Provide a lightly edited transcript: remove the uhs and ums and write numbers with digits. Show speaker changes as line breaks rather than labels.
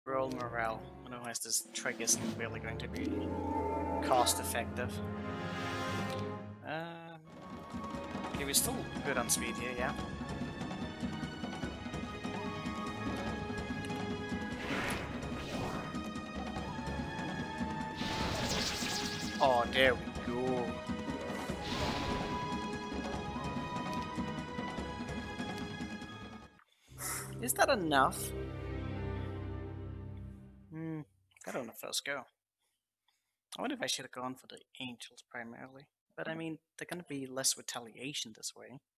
Roll morale. Otherwise this trick isn't really going to be cost effective. Okay, we're still good on speed here, yeah. Oh, there we go. Is that enough? I don't know first go. I wonder if I should have gone for the angels primarily. But I mean, they're gonna be less retaliation this way.